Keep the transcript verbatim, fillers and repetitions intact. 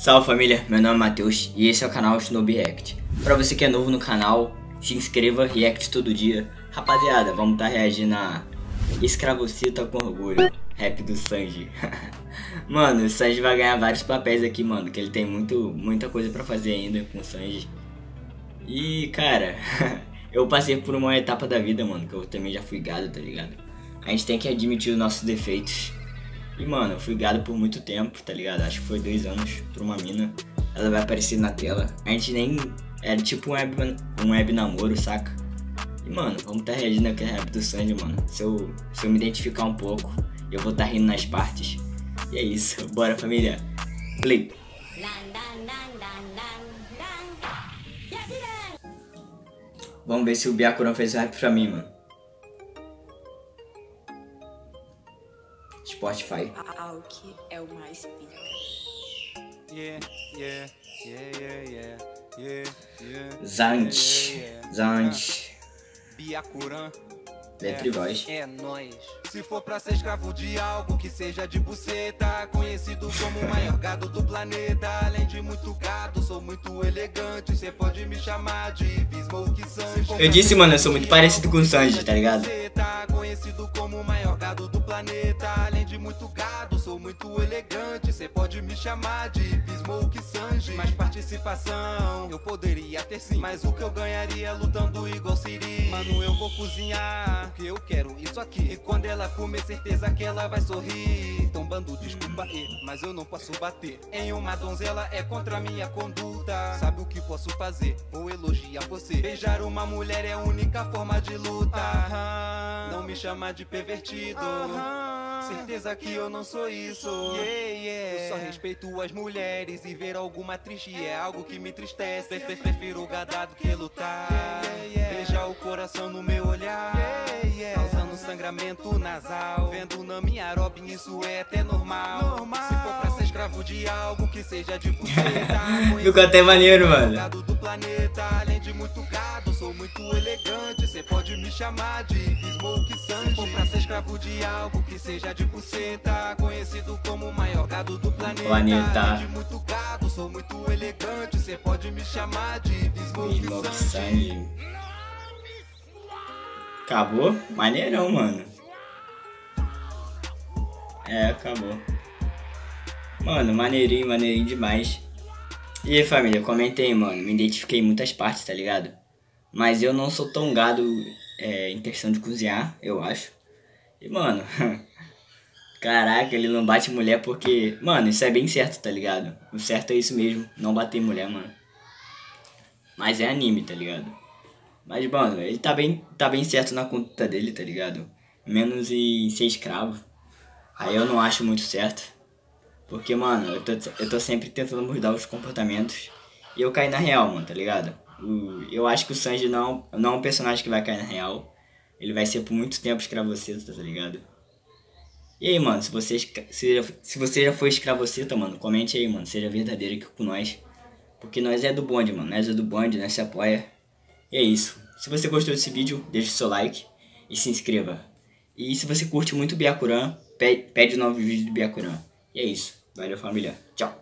Salve família, meu nome é Matheus e esse é o canal Shinobi React. Pra você que é novo no canal, se inscreva, react todo dia. Rapaziada, vamos tá reagindo a Escravocita com Orgulho, rap do Sanji. Mano, o Sanji vai ganhar vários papéis aqui, mano, que ele tem muito, muita coisa pra fazer ainda com o Sanji. E, cara, eu passei por uma etapa da vida, mano, que eu também já fui gado, tá ligado? A gente tem que admitir os nossos defeitos. E, mano, eu fui gado por muito tempo, tá ligado? Acho que foi dois anos por uma mina. Ela vai aparecer na tela. A gente nem... Era tipo um web, um web namoro, saca? E, mano, vamos tá reagindo aqui a rap do Sanji, mano. Se eu, se eu me identificar um pouco, eu vou tá rindo nas partes. E é isso. Bora, família. Play. Vamos ver se o Byakuran fez o rap pra mim, mano. Spotify. Aoki é o mais pica. Yeah, yeah, yeah, yeah, yeah, yeah, yeah. Zant. Zant. Byakuran. Letra e voz. É nóis. Se for pra ser escravo de algo que seja de buceta, conhecido como o maior gado do planeta. Além de muito gado, sou muito elegante. Cê pode me chamar de Bismoke Sanji. Eu disse, mano, eu sou muito parecido com o Sanji, tá ligado? Conhecido como o maior gado do planeta. Além de muito gado, sou muito elegante. Cê pode me chamar de Bismoke Sanji. Mais participação eu poderia ter sim, mas o que eu ganharia lutando igual Siri. Mano, eu vou cozinhar porque eu quero isso aqui. E quando ela comer, certeza que ela vai sorrir. Então bando, desculpa aí, mas eu não posso bater em uma donzela, é contra minha conduta. Sabe o que posso fazer? Vou elogiar você. Beijar uma mulher é a única forma de luta. Aham. Não me chama de pervertido. Aham. Certeza que eu não sou isso. Yeah, yeah. Eu só respeito as mulheres e ver alguma triste é algo que me entristece. Prefiro gadado que lutar. Yeah, yeah. Beijar o coração no meu olhar. Yeah, yeah. Causando sangramento nasal. Vendo na minha Robin, isso é até normal. normal. Se for pra ser escravo de algo que seja de buceta. Ficou até maneiro, mano. Do planeta, além de muito gado, sou muito elegante. Cê pode me chamar de Bismoke Sanji. Se for pra ser escravo de algo que seja de buceta, conhecido como o maior gado do planeta. Planeta. Além de muito gado, sou muito elegante. Cê pode me chamar de Bismoke Sanji. Acabou? Maneirão, mano. É, acabou. Mano, maneirinho, maneirinho demais. E aí, família, comentei, mano. Me identifiquei em muitas partes, tá ligado? Mas eu não sou tão gado é, em questão de cozinhar, eu acho. E, mano, caraca, ele não bate mulher porque... Mano, isso é bem certo, tá ligado? O certo é isso mesmo, não bater mulher, mano. Mas é anime, tá ligado? Mas, mano, ele tá bem, tá bem certo na conduta dele, tá ligado? Menos em ser escravo. Aí eu não acho muito certo. Porque, mano, eu tô, eu tô sempre tentando mudar os comportamentos. E eu caí na real, mano, tá ligado? O, eu acho que o Sanji não, não é um personagem que vai cair na real. Ele vai ser por muito tempo escravoceta, tá ligado? E aí, mano, se você, se, se você já foi escravoceta, mano, comente aí, mano. Seja verdadeiro aqui com nós. Porque nós é do bonde, mano. Nós é do bonde, nós se apoia. E é isso. Se você gostou desse vídeo, deixa o seu like e se inscreva. E se você curte muito Byakuran, pede, pede um novo vídeo do Byakuran. E é isso. Valeu, família. Tchau.